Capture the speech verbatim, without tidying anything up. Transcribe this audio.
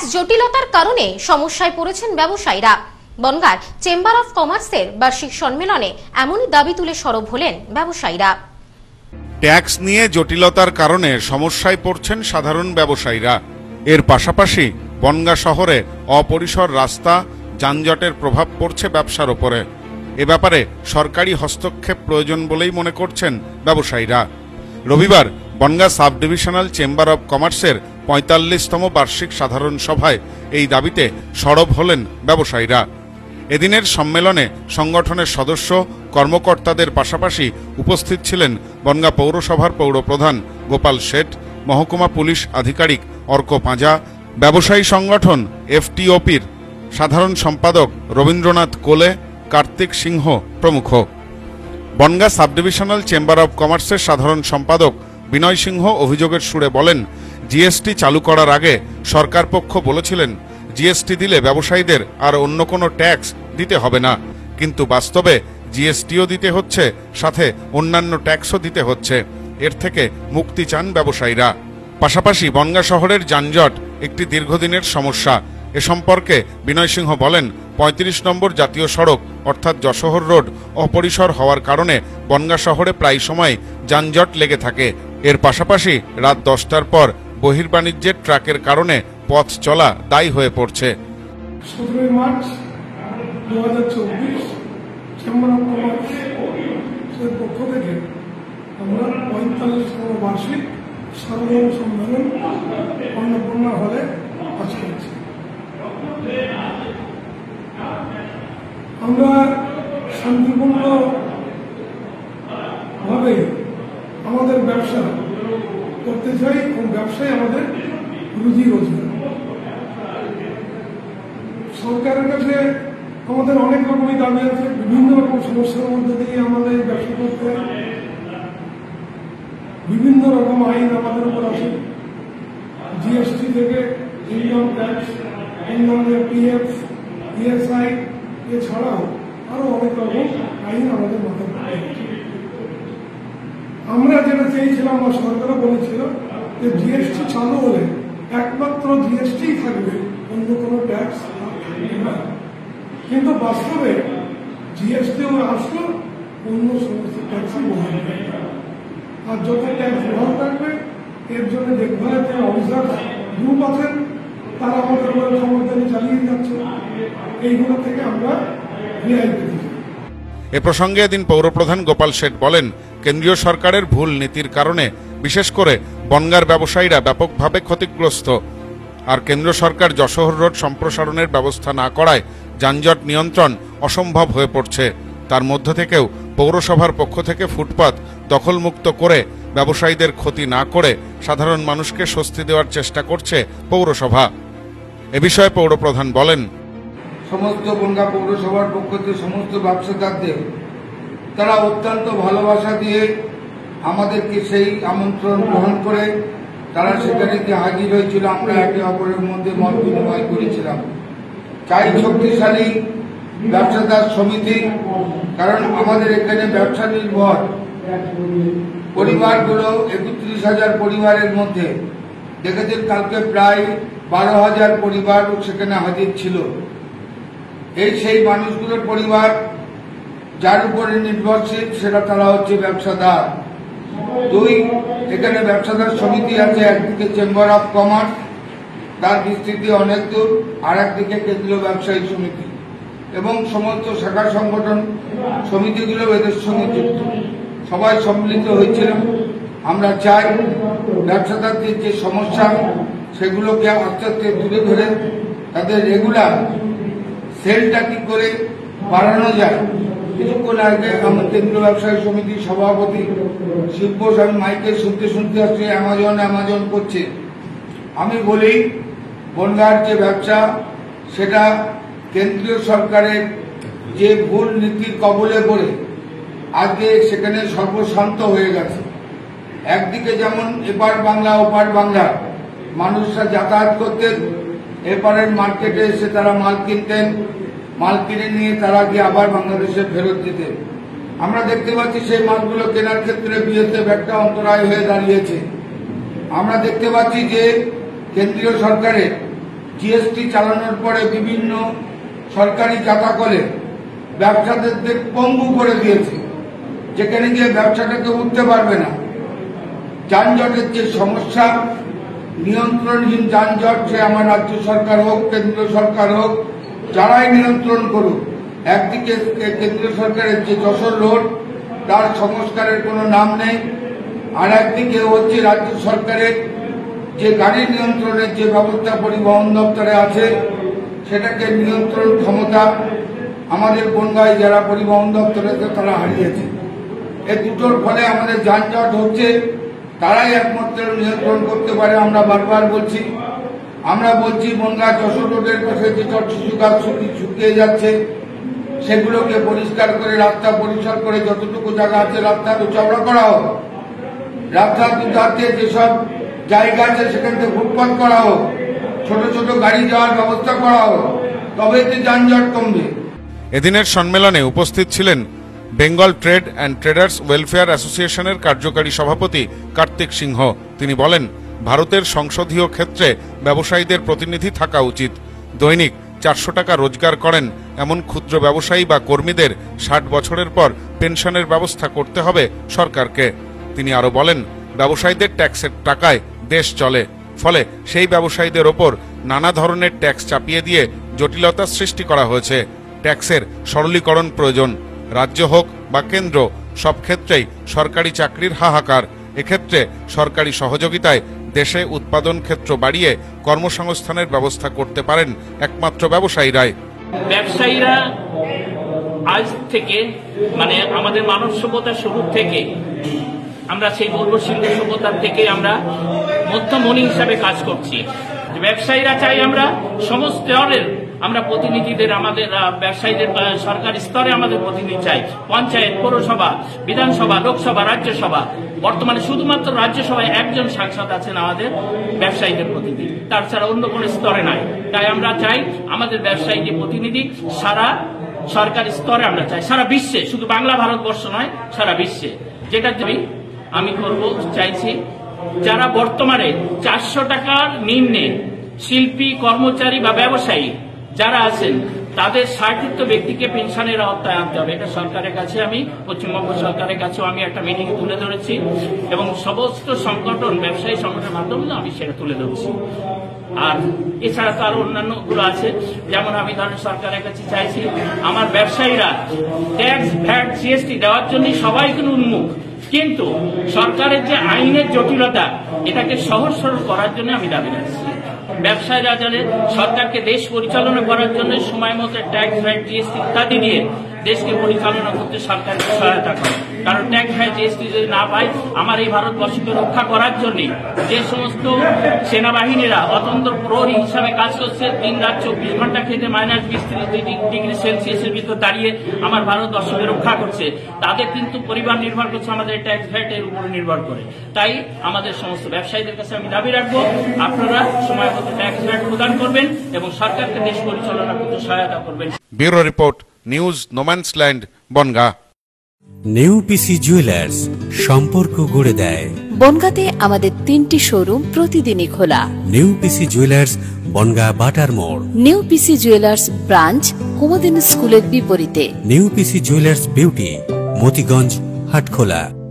Tax জটিলতার কারণে সমস্যায় পড়েছেন ব্যবসায়ীরা। বনগাঁর চেম্বার অফ কমার্সের বার্ষিক সম্মেলনে এমনই দাবি তুলে সরব হলেন ব্যবসায়ীরা। ট্যাক্স নিয়ে জটিলতার কারণে সমস্যায় পড়ছেন সাধারণ ব্যবসায়ীরা। এর পাশাপাশি বনগাঁ শহরে অপরিসর রাস্তা, যানজটের প্রভাব পড়ছে ব্যবসার ওপরে। এ ব্যাপারে সরকারি হস্তক্ষেপ প্রয়োজন বলেই মনে করছেন ব্যবসায়ীরা। রবিবার Bongaon sub divisional chamber of কমার্সের পঁয়তাল্লিশতম বার্ষিক সাধারণ সভায় এই দাবিতে সরব হলেন ব্যবসায়ীরা। এদিনের সম্মেলনে সংগঠনের সদস্য, কর্মকর্তাদের পাশাপাশি উপস্থিত ছিলেন বনগাঁ পৌরসভার পৌরপ্রধান গোপাল শেঠ, মহকুমা পুলিশ আধিকারিক অর্ক পাঁজা, ব্যবসায়ী সংগঠন এফটিওপির সাধারণ সম্পাদক রবীন্দ্রনাথ কোলে, কার্তিক সিংহ প্রমুখ। Bongaon sub divisional chamber of কমার্সের সাধারণ সম্পাদক বিনয় সিংহ অভিযোগের সুরে বলেন, জিএসটি চালু করার আগে সরকার পক্ষ বলেছিলেন জিএসটি দিলে ব্যবসায়ীদের আর অন্য কোনো ট্যাক্স দিতে হবে না, কিন্তু বাস্তবে জিএসটিও দিতে হচ্ছে, সাথে অন্যান্য ট্যাক্সও দিতে হচ্ছে। এর থেকে মুক্তি চান ব্যবসায়ীরা। পাশাপাশি বনগাঁ শহরের যানজট একটি দীর্ঘদিনের সমস্যা। এ সম্পর্কে বিনয় সিংহ বলেন, পঁয়ত্রিশ নম্বর জাতীয় সড়ক অর্থাৎ যশোহর রোড অপরিসর হওয়ার কারণে বনগাঁ শহরে প্রায় সময় যানজট লেগে থাকে। এর পাশাপাশি রাত দশটার পর বহির্বাণিজ্যের ট্রাকের কারণে পথ চলা দায়ী হয়ে পড়ছে। সতেরোই মার্চ দু হাজার চব্বিশ চেম্বার অফ কমার্সের পক্ষ থেকে আমরা পঁয়তাল্লিশতম বার্ষিক সাধারণ সম্মেলন অন্নপূর্ণা হলে কাজ করছি। আমরা শান্তিপূর্ণ ভাবে আমাদের ব্যবসা করতে চাই এবং ব্যবসায় আমাদের রুজি রোজগার। সরকারের কাছে আমাদের অনেক রকমই দাবি আছে, বিভিন্ন রকম সমস্যার মধ্যে দিয়ে আমাদের ব্যবসা করতে বিভিন্ন রকম আইন আমাদের উপর আছে। জিএসটি থেকে ইনকাম ট্যাক্স, অন্যান্য পিএফ, ইএসআই, এছাড়াও আরো অনেক রকম আইন আমাদের মাথায় আছে। আমরা যেটা চেয়েছিলাম বা সরকারও বলেছিল যে জিএসটি চালু হলে একমাত্র জিএসটি থাকবে, অন্য কোনো ট্যাক্স থাকবে না। কিন্তু বাস্তবে জিএসটিও আসলো, অন্য সমস্ত ট্যাক্সই বহাল থাকবে। আর যত ট্যাক্স বহাল থাকবে এর জন্য দেখভালের যে অফিসার গ্রুপ আছেন তারা আমাদের উপরে খবরদারি চালিয়ে যাচ্ছে। এইগুলো থেকে আমরা রেহাই পেতে চাই। এ প্রসঙ্গে এদিন পৌরপ্রধান গোপাল শেঠ বলেন, কেন্দ্রীয় সরকারের ভুল নীতির কারণে বিশেষ করে বনগাঁর ব্যবসায়ীরা ব্যাপকভাবে ক্ষতিগ্রস্ত। আর কেন্দ্র সরকার যশোহর রোড সম্প্রসারণের ব্যবস্থা না করায় যানজট নিয়ন্ত্রণ অসম্ভব হয়ে পড়ছে। তার মধ্য থেকেও পৌরসভার পক্ষ থেকে ফুটপাত দখলমুক্ত করে ব্যবসায়ীদের ক্ষতি না করে সাধারণ মানুষকে স্বস্তি দেওয়ার চেষ্টা করছে পৌরসভা। এ বিষয়ে পৌরপ্রধান বলেন, সমস্ত বনগাঁ পৌরসভার পক্ষ থেকে সমস্ত ব্যবসাদারদের তারা অত্যন্ত ভালোবাসা দিয়ে আমাদেরকে সেই আমন্ত্রণ গ্রহণ করে তারা সেখানে যে হাজির হয়েছিল, আমরা একে অপরের মধ্যে মত বিনিময় করেছিলাম। চাই শক্তিশালী ব্যবসাদার সমিতি, কারণ আমাদের এখানে ব্যবসা নির্ভর পরিবারগুলো একত্রিশ হাজার পরিবারের মধ্যে দেখেছেন কালকে প্রায় বারো হাজার পরিবার সেখানে হাজির ছিল। এই সেই মানুষগুলোর পরিবার যার উপরে নির্ভরশীল সেটা তারা হচ্ছে ব্যবসাদার। দুই, এখানে ব্যবসাদার সমিতি আছে, একদিকে চেম্বার অফ কমার্স, তার বিস্তৃতি অনেক দূর, আর একদিকে কেন্দ্রীয় ব্যবসায়ী সমিতি এবং সমস্ত শাখা সংগঠন সমিতিগুলো এদের সঙ্গে যুক্ত, সবাই সম্মিলিত হয়েছিল। আমরা চাই ব্যবসাদারদের যে সমস্যা সেগুলোকে আস্তে আস্তে তুলে ধরে তাদের রেগুলার সেলটা কি করে বাড়ানো যায়। কিছুক্ষণ আগে আমার কেন্দ্রীয় ব্যবসায়ী সমিতির সভাপতি শিল্প আমি মাইকে শুনতে শুনতে আসছে অ্যামাজন অ্যামাজন করছে। আমি বলি, বনগাঁর যে ব্যবসা সেটা কেন্দ্রীয় সরকারের যে ভুল নীতির কবলে পড়ে আজকে সেখানে সর্বশান্ত হয়ে গেছে। একদিকে যেমন এপার বাংলা ওপার বাংলা মানুষরা যাতায়াত করতেন, এপারের মার্কেটে এসে তারা মাল কিনতেন, মাল কিনে নিয়ে তারা গিয়ে আবার বাংলাদেশে ফেরত দিতেন। আমরা দেখতে পাচ্ছি সেই মালগুলো কেনার ক্ষেত্রে বিএসএফ একটা অন্তরায় হয়ে দাঁড়িয়েছে। আমরা দেখতে পাচ্ছি যে কেন্দ্রীয় সরকারের জিএসটি চালানোর পরে বিভিন্ন সরকারি চাতাকলে ব্যবসাদারদের পঙ্গু করে দিয়েছে, যেখানে গিয়ে ব্যবসাটাকে উঠতে পারবে না। যানজটের যে সমস্যা, নিয়ন্ত্রণহীন যানজট, সে আমার রাজ্য সরকার হোক কেন্দ্রীয় সরকার হোক, যারাই নিয়ন্ত্রণ করুক, একদিকে কেন্দ্রীয় সরকারের যে যশোর রোড, তার সংস্কারের কোনো নাম নেই, আর একদিকে হচ্ছে রাজ্য সরকারের যে গাড়ি নিয়ন্ত্রণের যে ব্যবস্থা পরিবহন দপ্তরে আছে, সেটাকে নিয়ন্ত্রণ ক্ষমতা আমাদের বনগাঁয় যারা পরিবহন দপ্তরে তারা হারিয়েছে। এই দুটোর ফলে আমাদের যানজট হচ্ছে, তারাই একমাত্র নিয়ন্ত্রণ করতে পারে। আমরা বারবার বলছি, আমরা বলছি বনগাঁ যশোর রোডের পাশে যে চট শিশু গাছ শুকিয়ে যাচ্ছে, সেগুলোকে পরিষ্কার করে রাস্তা পরিষ্কার করে যতটুকু জায়গা আছে রাস্তা চওড়া করা হোক, রাস্তার দুধারে যেসব জায়গা আছে সেখান থেকে ফুটপাথ করা হোক, ছোট ছোট গাড়ি যাওয়ার ব্যবস্থা করা হোক, তবে তো যানজট কমবে। এদিনের সম্মেলনে উপস্থিত ছিলেন Bengal trade and traders welfare অ্যাসোসিয়েশনের কার্যকারী সভাপতি কার্তিক সিংহ। তিনি বলেন, ভারতের সংসদীয় ক্ষেত্রে ব্যবসায়ীদের প্রতিনিধি থাকা উচিত। দৈনিক চারশো টাকা রোজগার করেন এমন ক্ষুদ্র ব্যবসায়ী বা কর্মীদের ষাট বছরের পর পেনশনের ব্যবস্থা করতে হবে সরকারকে। তিনি আরো বলেন, ব্যবসায়ীদের ট্যাক্সের টাকায় দেশ চলে, ফলে সেই ব্যবসায়ীদের ওপর নানা ধরনের ট্যাক্স চাপিয়ে দিয়ে জটিলতার সৃষ্টি করা হয়েছে। ট্যাক্সের সরলীকরণ প্রয়োজন। রাজ্য হোক বা কেন্দ্র, সব ক্ষেত্রেই সরকারি চাকরির হাহাকার। এক্ষেত্রে সরকারি সহযোগিতায় দেশে উৎপাদন ক্ষেত্র বাড়িয়ে কর্মসংস্থানের ব্যবস্থা করতে পারেন একমাত্র ব্যবসায়ীরাই। ব্যবসায়ীরা আজ থেকে মানে আমাদের মানব সভ্যতার শুরু থেকে আমরা সেই বর্বশীল সভ্যতার থেকে আমরা মধ্যমণি হিসাবে কাজ করছি। ব্যবসায়ীরা চাই আমরা সমস্ত স্তরের আমরা প্রতিনিধিদের, আমাদের ব্যবসায়ীদের সরকারি স্তরে আমাদের প্রতিনিধি চাই। পঞ্চায়েত, পৌরসভা, বিধানসভা, লোকসভা, রাজ্যসভা। বর্তমানে শুধুমাত্র রাজ্যসভায় একজন সাংসদ আছেন আমাদের ব্যবসায়ীদের প্রতিনিধি, তাছাড়া অন্য কোনো স্তরে নাই। তাই আমরা চাই আমাদের ব্যবসায়ী যে প্রতিনিধি সারা সরকারি স্তরে আমরা চাই, সারা বিশ্বে, শুধু বাংলা ভারতবর্ষ নয়, সারা বিশ্বে। যেটার জন্য আমি করব চাইছি, যারা বর্তমানে চারশো টাকার নিম্নে শিল্পী, কর্মচারী বা ব্যবসায়ী যারা আছেন, তাদের ষাটযুক্ত ব্যক্তিকে পেনশনের আওতায় আনতে হবে। এটা সরকারের কাছে, আমি পশ্চিমবঙ্গ সরকারের কাছেও আমি একটা মিটিং তুলে ধরেছি এবং সমস্ত সংগঠন, ব্যবসায়ী সংগঠনের মাধ্যমে আমি সেটা তুলে ধরেছি। আর এছাড়া তো আরো অন্যান্য গুলো আছে, যেমন আমি ধরেন সরকারের কাছে চাইছি আমার ব্যবসায়ীরা ট্যাক্স, ভ্যাট, জিএসটি দেওয়ার জন্য সবাই কিন্তু উন্মুখ, কিন্তু সরকারের যে আইনের জটিলতা, এটাকে সহজ সরল করার জন্য আমি দাবি রাখছি। ব্যবসায়ীরা জানে সরকারকে দেশ পরিচালনা করার জন্য সময় মতো ট্যাক্স, ভ্যাট, জিএসটি ইত্যাদি দিয়ে দেশকে পরিচালনা করতে সরকারকে সহায়তা করে। কারণ ট্যাক্স, ভ্যাট, জিএসটি যদি না পাই, আমার এই ভারতবর্ষকে রক্ষা করার জন্য যে সমস্ত সেনাবাহিনীরা অতন্ত্র প্রহরী হিসাবে কাজ করছে, দিন রাত চব্বিশ ঘন্টা খেতে মাইনাস বিশ ত্রিশ ডিগ্রি সেলসিয়াসের ভিতর দাঁড়িয়ে আমার ভারতবর্ষকে রক্ষা করছে, তাদের কিন্তু পরিবার নির্ভর করছে আমাদের ট্যাক্স, ভ্যাট এর উপর নির্ভর করে। তাই আমাদের সমস্ত ব্যবসায়ীদের কাছে আমি দাবি রাখবো, আপনারা সময় মতো ট্যাক্স, ভ্যাট প্রদান করবেন এবং সরকারকে দেশ পরিচালনা করতে সহায়তা করবেন। Bureau report, news no man's land, Bongaon. Neupisi jewellers, সম্পর্ক গড়ে দেয়। বনগাঁতে আমাদের তিনটি শোরুম প্রতিদিনই খোলা। নেউপিসি জুয়েলার্স, বনগাঁ বাটার মোড়। নেউপিসি জুয়েলার্স ব্রাঞ্চ, কুমুদিনী স্কুলের বিপরীতে। Neupisi jewellers beauty, Motiganj, Hatkhola.